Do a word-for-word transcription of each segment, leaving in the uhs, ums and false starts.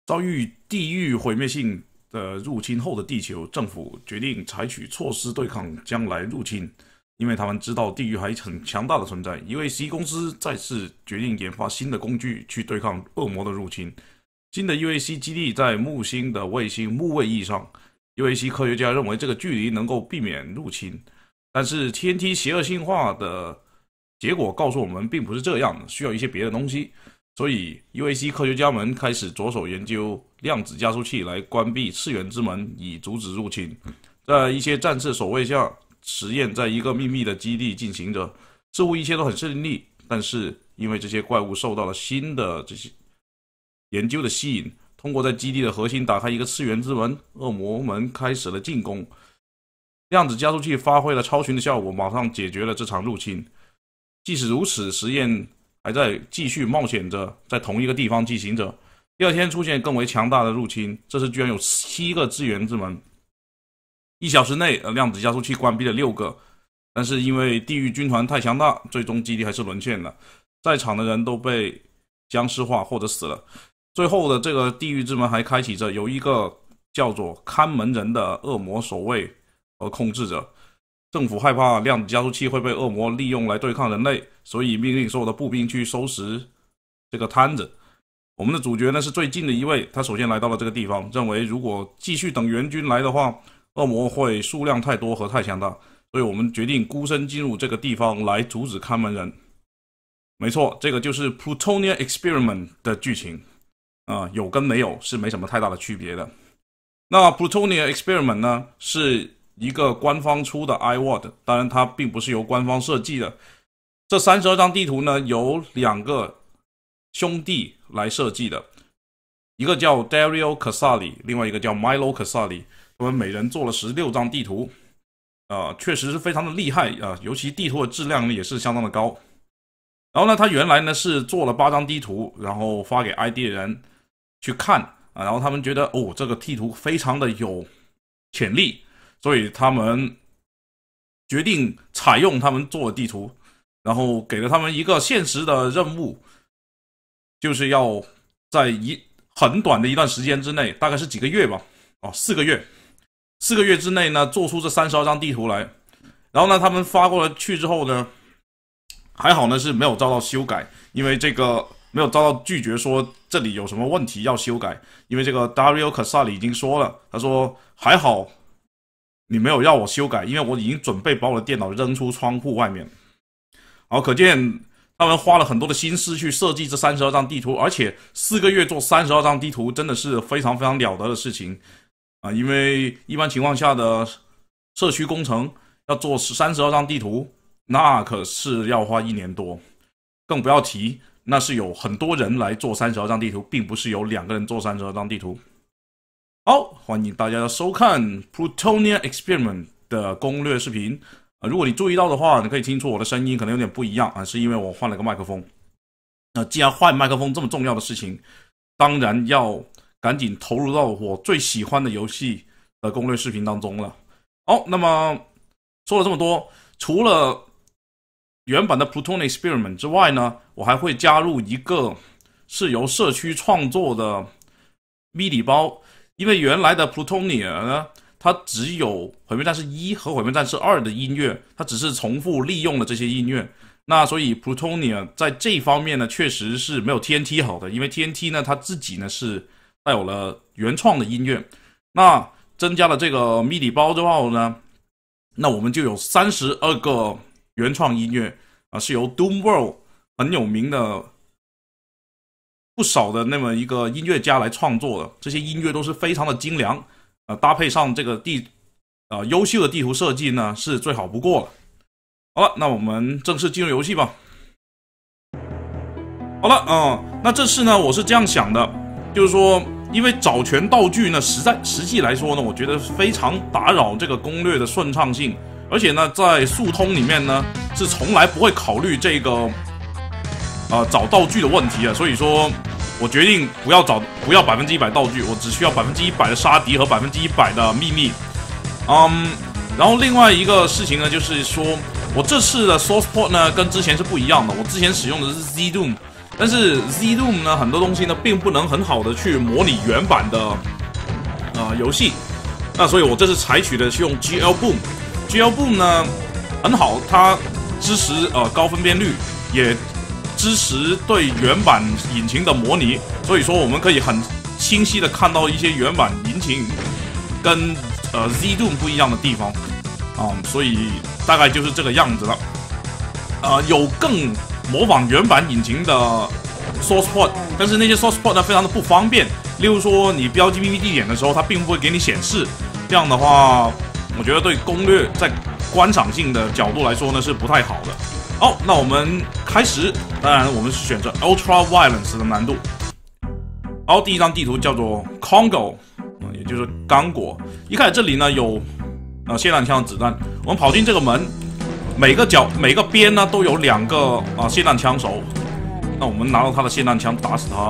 遭遇地狱毁灭性的入侵后的地球，政府决定采取措施对抗将来入侵，因为他们知道地狱还很强大的存在。U A C 公司再次决定研发新的工具去对抗恶魔的入侵。新的 U A C 基地在木星的卫星木卫一上 ，U A C 科学家认为这个距离能够避免入侵，但是 T N T 邪恶性化的结果告诉我们，并不是这样的，需要一些别的东西。所以 U A C 科学家们开始着手研究量子加速器来关闭次元之门，以阻止入侵。在一些战士守卫下，实验在一个秘密的基地进行着，似乎一切都很顺利。但是因为这些怪物受到了新的这些研究的吸引，通过在基地的核心打开一个次元之门，恶魔们开始了进攻。量子加速器发挥了超群的效果，马上解决了这场入侵。即使如此，实验还在继续冒险着，在同一个地方进行着。第二天出现更为强大的入侵，这次居然有七个次元之门。一小时内，量子加速器关闭了六个，但是因为地狱军团太强大，最终基地还是沦陷了，在场的人都被僵尸化或者死了。最后的这个地狱之门还开启着，有一个叫做看门人的恶魔守卫和控制着。政府害怕量子加速器会被恶魔利用来对抗人类，所以命令所有的步兵去收拾这个摊子。我们的主角呢是最近的一位，他首先来到了这个地方，认为如果继续等援军来的话，恶魔会数量太多和太强大，所以我们决定孤身进入这个地方来阻止看门人。没错，这个就是 Plutonia Experiment 的剧情，呃，有跟没有是没什么太大的区别的。那 Plutonia Experiment 呢是一个官方出的 I W O D， 当然它并不是由官方设计的。这三十二张地图呢，由两个兄弟来设计的，一个叫 Dario Casali， 另外一个叫 Milo Casali， 他们每人做了十六张地图，呃，确实是非常的厉害啊、呃，尤其地图的质量也是相当的高。然后呢，他原来呢是做了八张地图，然后发给 I D 的人去看啊，然后他们觉得哦，这个地图非常的有潜力。所以他们决定采用他们做的地图，然后给了他们一个现实的任务，就是要在一很短的一段时间之内，大概是几个月吧，哦，四个月，四个月之内呢，做出这三十二张地图来。然后呢，他们发过去之后呢，还好呢是没有遭到修改，因为这个没有遭到拒绝说这里有什么问题要修改，因为这个 Dario Casali 已经说了，他说还好。你没有要我修改，因为我已经准备把我的电脑扔出窗户外面。好，可见他们花了很多的心思去设计这三十二张地图，而且四个月做三十二张地图真的是非常非常了得的事情啊！因为一般情况下的社区工程要做三十二张地图，那可是要花一年多，更不要提那是有很多人来做三十二张地图，并不是有两个人做三十二张地图。好，欢迎大家收看 Plutonia Experiment 的攻略视频、呃、如果你注意到的话，你可以听出我的声音可能有点不一样啊，是因为我换了个麦克风。那、呃、既然换麦克风这么重要的事情，当然要赶紧投入到我最喜欢的游戏的攻略视频当中了。好，那么说了这么多，除了原版的 Plutonia Experiment 之外呢，我还会加入一个是由社区创作的 M I D I 包。因为原来的 Plutonia 呢，它只有毁灭战士一和毁灭战士二的音乐，它只是重复利用了这些音乐。那所以 Plutonia 在这方面呢，确实是没有 T N T 好的，因为 T N T 呢，它自己呢是带有了原创的音乐。那增加了这个 M I D I 包之后呢，那我们就有三十二个原创音乐啊，是由 Doom World 很有名的。不少的那么一个音乐家来创作的，这些音乐都是非常的精良，呃，搭配上这个地，呃，优秀的地图设计呢，是最好不过了。好了，那我们正式进入游戏吧。好了，嗯、呃，那这次呢，我是这样想的，就是说，因为找全道具呢，实在实际来说呢，我觉得非常打扰这个攻略的顺畅性，而且呢，在速通里面呢，是从来不会考虑这个。呃，找道具的问题啊，所以说，我决定不要找，不要百分之一百道具，我只需要百分之一百的杀敌和百分之一百的秘密。嗯，然后另外一个事情呢，就是说我这次的 source port 呢跟之前是不一样的，我之前使用的是 Z Doom， 但是 Z Doom 呢，很多东西呢并不能很好的去模拟原版的呃游戏，那所以我这次采取的是用 G L Boom。G L Boom 呢很好，它支持呃高分辨率，也支持对原版引擎的模拟，所以说我们可以很清晰的看到一些原版引擎跟呃 Z Doom 不一样的地方啊、嗯，所以大概就是这个样子了。呃，有更模仿原版引擎的 source port， 但是那些 source port 呢非常的不方便。例如说，你标记 M V D 点的时候，它并不会给你显示。这样的话，我觉得对攻略在观赏性的角度来说呢是不太好的。好，那我们开始。当然，我们是选择 Ultra Violence 的难度。然后第一张地图叫做 Congo， 也就是刚果。一开始这里呢有呃霰弹枪的子弹，我们跑进这个门。每个角每个边呢都有两个啊霰弹枪手，那我们拿到他的霰弹枪打死他。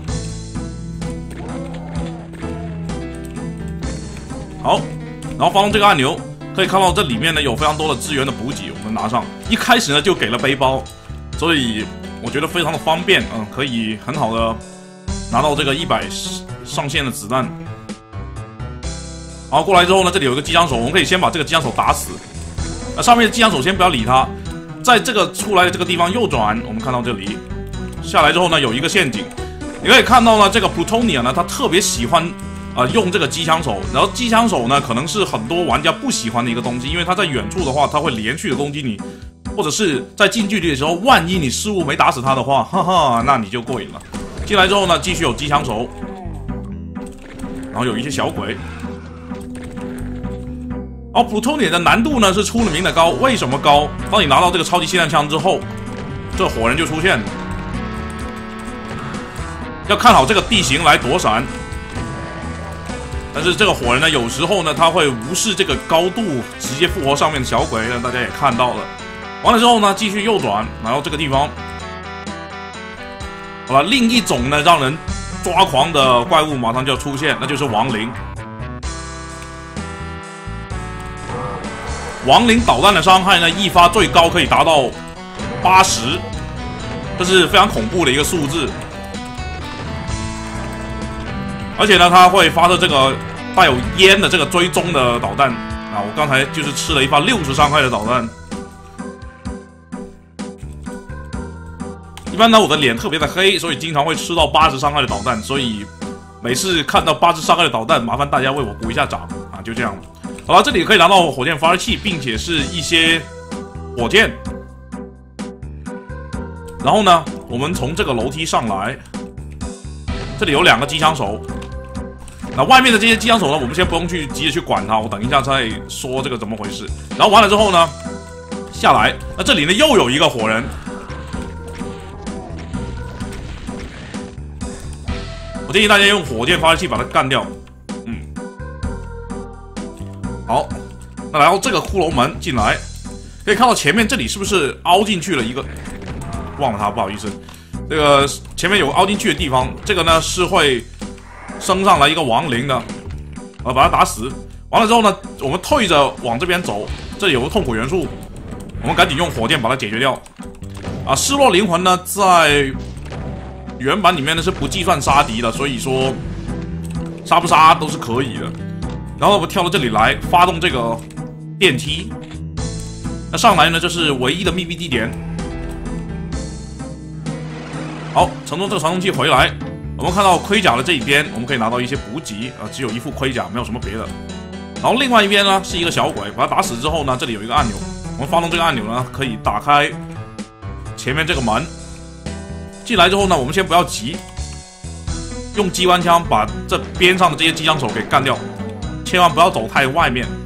好，然后发动这个按钮，可以看到这里面呢有非常多的资源的补给，我们拿上。一开始呢就给了背包，所以我觉得非常的方便，嗯，可以很好的拿到这个一百上限的子弹。好，过来之后呢，这里有一个机枪手，我们可以先把这个机枪手打死。那上面的机枪手先不要理他，在这个出来的这个地方右转，我们看到这里下来之后呢，有一个陷阱。你可以看到呢，这个 Plutonia 呢，他特别喜欢呃用这个机枪手，然后机枪手呢，可能是很多玩家不喜欢的一个东西，因为他在远处的话，他会连续的攻击你，或者是在近距离的时候，万一你失误没打死他的话，哈哈，那你就过瘾了。进来之后呢，继续有机枪手，然后有一些小鬼。哦 ，Plutonia 的难度呢是出了名的高，为什么高？当你拿到这个超级霰弹枪之后，这火人就出现了，要看好这个地形来躲闪。但是这个火人呢，有时候呢他会无视这个高度，直接复活上面的小鬼，让大家也看到了。完了之后呢，继续右转，来到这个地方。好了，另一种呢让人抓狂的怪物马上就要出现，那就是亡灵。亡灵导弹的伤害呢，一发最高可以达到八十，这是非常恐怖的一个数字。而且呢，它会发射这个带有烟的这个追踪的导弹啊！我刚才就是吃了一发六十伤害的导弹。一般呢，我的脸特别的黑，所以经常会吃到八十伤害的导弹，所以每次看到八十伤害的导弹，麻烦大家为我鼓一下掌啊！就这样。好了，这里可以拿到火箭发射器，并且是一些火箭。然后呢，我们从这个楼梯上来，这里有两个机枪手。那外面的这些机枪手呢，我们先不用去急着去管它，我等一下再说这个怎么回事。然后完了之后呢，下来，那这里呢又有一个火人。我建议大家用火箭发射器把它干掉。好，那来到这个骷髅门进来，可以看到前面这里是不是凹进去了一个？忘了它，不好意思。这个前面有凹进去的地方，这个呢是会升上来一个亡灵的，呃，把它打死。完了之后呢，我们退着往这边走，这里有个痛苦元素，我们赶紧用火箭把它解决掉。啊，失落灵魂呢，在原版里面呢是不计算杀敌的，所以说杀不杀都是可以的。然后我们跳到这里来，发动这个电梯。那上来呢，这是唯一的秘密地点。好，乘坐这个传送器回来，我们看到盔甲的这一边，我们可以拿到一些补给啊，只有一副盔甲，没有什么别的。然后另外一边呢是一个小鬼，把他打死之后呢，这里有一个按钮，我们发动这个按钮呢，可以打开前面这个门。进来之后呢，我们先不要急，用机关枪把这边上的这些机枪手给干掉。千万不要走太外面。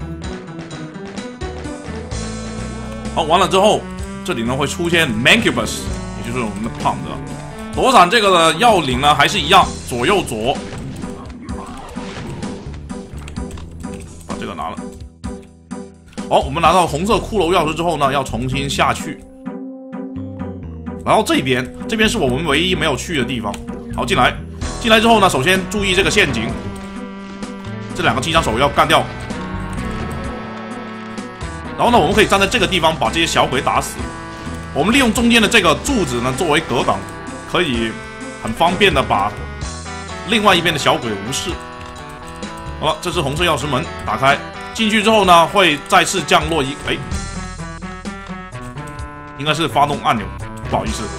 好，完了之后，这里呢会出现 Mancubus， 也就是我们的胖子。躲闪这个的要领呢还是一样，左右左。把这个拿了。好，我们拿到红色骷髅钥匙之后呢，要重新下去。然后这边，这边是我们唯一没有去的地方。好，进来，进来之后呢，首先注意这个陷阱。这两个机枪手要干掉，然后呢，我们可以站在这个地方把这些小鬼打死。我们利用中间的这个柱子呢作为格挡， 可以很方便的把另外一边的小鬼无视。好了，这是红色钥匙门，打开进去之后呢，会再次降落一哎，应该是发动按钮，不好意思。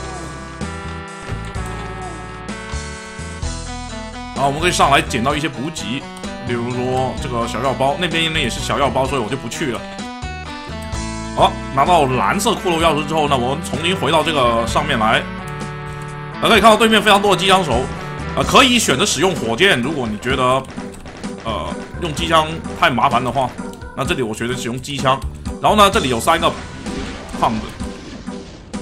好，我们可以上来捡到一些补给，比如说这个小药包，那边呢也是小药包，所以我就不去了。好，拿到蓝色骷髅钥匙之后呢，我们重新回到这个上面来。呃，可以看到对面非常多的机枪手，呃，可以选择使用火箭。如果你觉得呃用机枪太麻烦的话，那这里我选择使用机枪。然后呢，这里有三个胖子，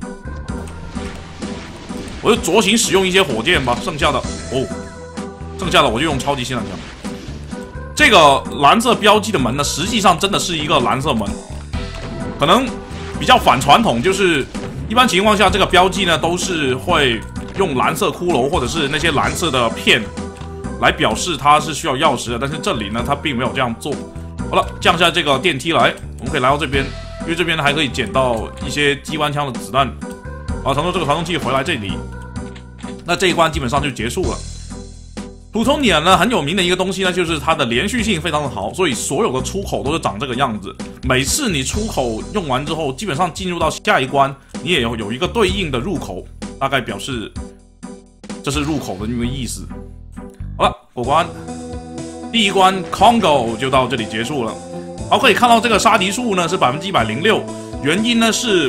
我就酌情使用一些火箭吧。剩下的哦，剩下的我就用超级霰弹枪。这个蓝色标记的门呢，实际上真的是一个蓝色门，可能比较反传统，就是一般情况下这个标记呢都是会用蓝色骷髅或者是那些蓝色的片来表示它是需要钥匙的，但是这里呢它并没有这样做。好了，降下这个电梯来，我们可以来到这边，因为这边呢还可以捡到一些机关枪的子弹。好，乘坐这个传送器回来这里，那这一关基本上就结束了。普通点呢很有名的一个东西呢，就是它的连续性非常的好，所以所有的出口都是长这个样子。每次你出口用完之后，基本上进入到下一关，你也有有一个对应的入口，大概表示这是入口的那个意思。好了，过关，第一关 Congo 就到这里结束了。好，可以看到这个杀敌数呢是百分之一百零六，原因呢是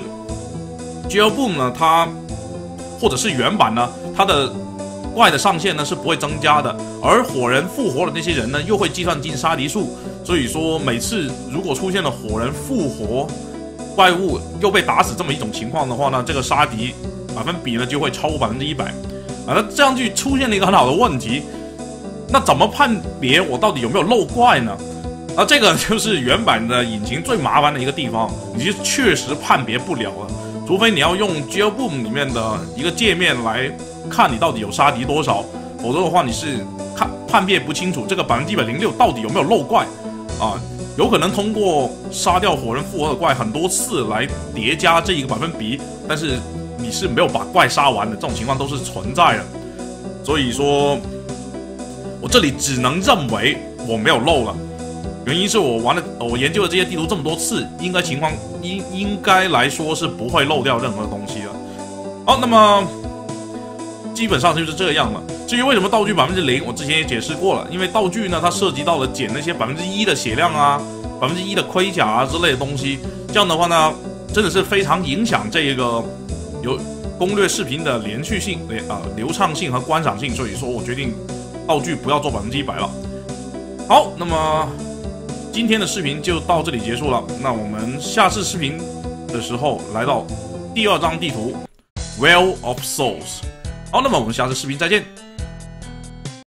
Jailboom 呢它或者是原版呢它的怪的上限呢是不会增加的，而火人复活的那些人呢又会计算进杀敌数，所以说每次如果出现了火人复活怪物又被打死这么一种情况的话呢，这个杀敌百分比呢就会超过百分之一百啊。那这样就出现了一个很好的问题，那怎么判别我到底有没有漏怪呢？啊，这个就是原版的引擎最麻烦的一个地方，你就确实判别不了了，除非你要用 Jailboom 里面的一个界面来看你到底有杀敌多少，否则的话你是看判别不清楚这个百分之一百零六到底有没有漏怪啊。有可能通过杀掉火人复活的怪很多次来叠加这一个百分比，但是你是没有把怪杀完的，这种情况都是存在的。所以说，我这里只能认为我没有漏了，原因是我玩了，我研究了这些地图这么多次，应该情况应应该来说是不会漏掉任何东西了。好，那么基本上就是这样了。至于为什么道具百分之零，我之前也解释过了，因为道具呢，它涉及到了减那些百分之一的血量啊、百分之一的盔甲啊之类的东西，这样的话呢，真的是非常影响这个有攻略视频的连续性、啊、呃、流畅性和观赏性，所以说我决定道具不要做百分之一百了。好，那么今天的视频就到这里结束了。那我们下次视频的时候来到第二张地图 Well of Souls。好，那么我们下次视频再见。